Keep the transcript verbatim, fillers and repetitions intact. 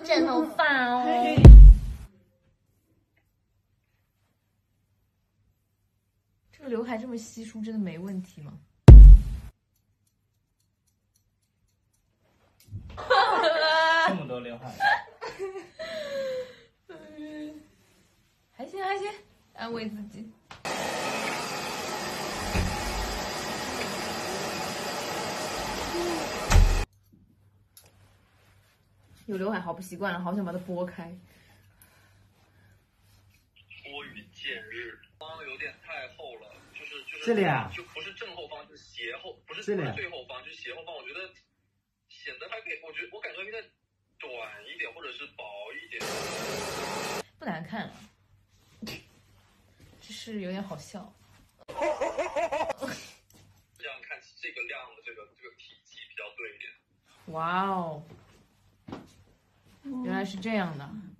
剪头发哦。这个刘海这么稀疏，真的没问题吗？ 这么多刘海， 还行还行，安慰自己。有刘海好不习惯了，好想把它拨开。 拨云见日，方有点太厚了，就是就是这里啊， 就不是正后方，就是斜后，不是这里不是最后方，就是斜后方。我觉得显得还可以，我觉得我感觉应该短一点，或者是薄一点。 不难看了，只是有点好笑。 这样看这个量的这个这个体积比较对一点。 哇哦，原来是这样的。